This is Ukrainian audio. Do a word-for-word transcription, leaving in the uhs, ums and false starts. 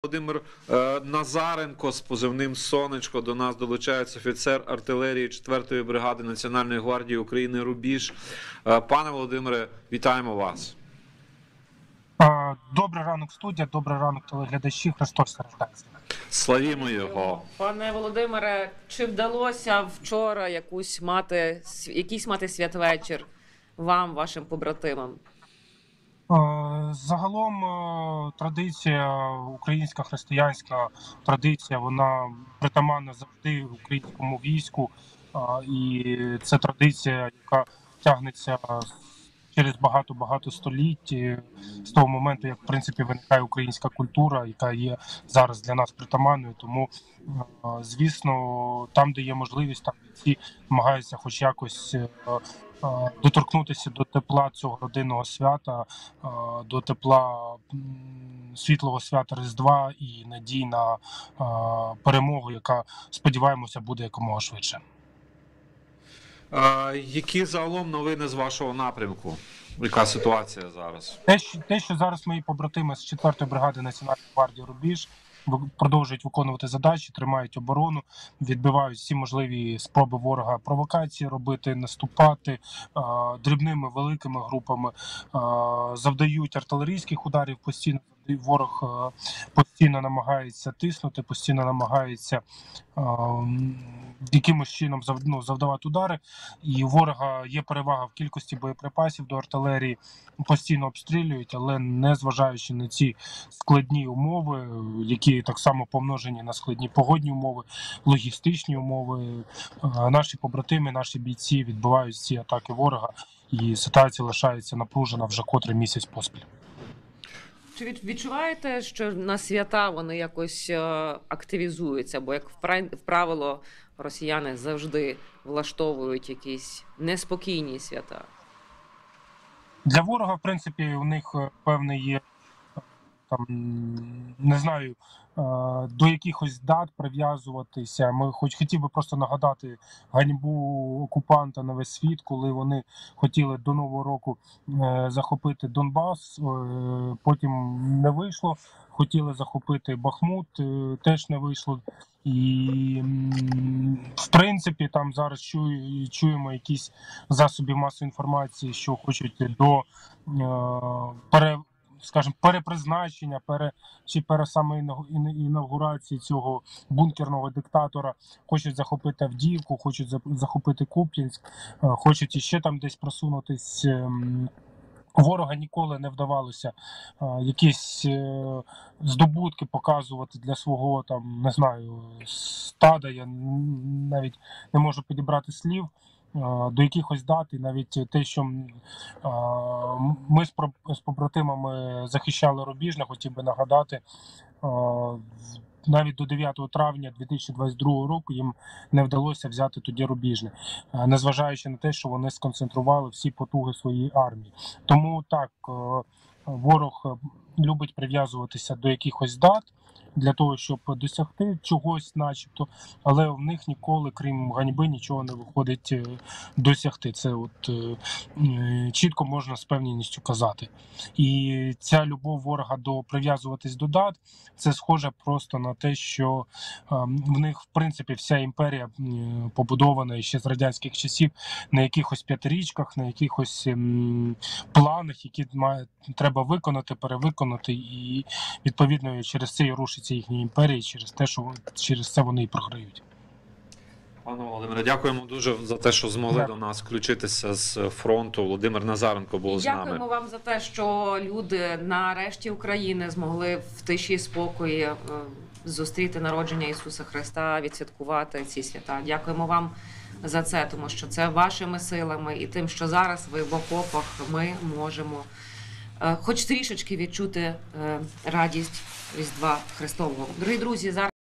Володимир е, Назаренко з позивним «Сонечко». До нас долучається офіцер артилерії четвертої бригади Національної гвардії України «Рубіж». Е, пане Володимире, вітаємо вас. Добрий ранок, студія, добрий ранок, телеглядачі, Христос рождається. Славімо його. Пане Володимире, чи вдалося вчора якусь мати, якийсь мати святвечір вам, вашим побратимам? Загалом традиція, українська християнська традиція, вона притаманна завжди українському війську. І це традиція, яка тягнеться через багато-багато століть, з того моменту, як, в принципі, виникає українська культура, яка є зараз для нас притаманною. Тому, звісно, там, де є можливість, там всі намагаються хоч якось доторкнутися до тепла цього родинного свята, до тепла світлого свята Різдва і надій на перемогу, яка, сподіваємося, буде якомога швидше. А, які загалом новини з вашого напрямку? Яка ситуація зараз? Те, що, те, що зараз мої побратими з четвертої бригади Національної гвардії «Рубіж» продовжують виконувати задачі, тримають оборону, відбивають всі можливі спроби ворога провокації робити, наступати а, дрібними великими групами, а, завдають артилерійських ударів постійно. Ворог а, постійно намагається тиснути, постійно намагається а, якимось чином зав, ну, завдавати удари. І у ворога є перевага в кількості боєприпасів до артилерії, постійно обстрілюють, але не зважаючи на ці складні умови, які так само помножені на складні погодні умови, логістичні умови, а, наші побратими, наші бійці відбивають ці атаки ворога, і ситуація лишається напружена вже котрий місяць поспіль. Чи відчуваєте, що на свята вони якось активізуються? Бо, як в правило, росіяни завжди влаштовують якісь неспокійні свята. Для ворога, в принципі, у них певний є, там, не знаю, до якихось дат прив'язуватися. Ми хоч хотів би просто нагадати ганьбу окупанта на весь світ, коли вони хотіли до Нового року захопити Донбас, потім не вийшло. Хотіли захопити Бахмут, теж не вийшло. І, в принципі, там зараз чую, чуємо якісь засоби масової інформації, що хочуть до пере скажімо, перепризначення, пере, чи пере саме інавгурації цього бункерного диктатора, хочуть захопити Авдіївку, хочуть захопити Куп'янськ, хочуть іще там десь просунутись. Ворога ніколи не вдавалося якісь здобутки показувати для свого, там, не знаю, стада, я навіть не можу підібрати слів, до якихось дат. І навіть те, що ми з побратимами захищали Рубіжне, хотів би нагадати, навіть до дев'ятого травня дві тисячі двадцять другого року їм не вдалося взяти тоді Рубіжне, незважаючи на те, що вони сконцентрували всі потуги своєї армії. Тому так, ворог любить прив'язуватися до якихось дат для того, щоб досягти чогось начебто, але в них ніколи, крім ганьби, нічого не виходить досягти. Це от е, чітко можна з певністю казати. І ця любов ворога до прив'язуватись до дат, це схоже просто на те, що е, в них, в принципі, вся імперія е, побудована ще з радянських часів на якихось п'ятирічках, на якихось е, планах, які має, треба виконати, перевиконати, і відповідно через це і рушиться їхні імперії, через те, що через це вони і програють. Пане Володимире, дякуємо дуже за те, що змогли Дякую. до нас включитися з фронту. Володимир Назаренко був з нами. Дякуємо вам за те, що люди нарешті України змогли в тиші і спокої зустріти народження Ісуса Христа, відсвяткувати ці свята. Дякуємо вам за це, тому що це вашими силами і тим, що зараз ви в окопах, ми можемо хоч трішечки відчути радість Різдва Христового. Дорогі друзі, зараз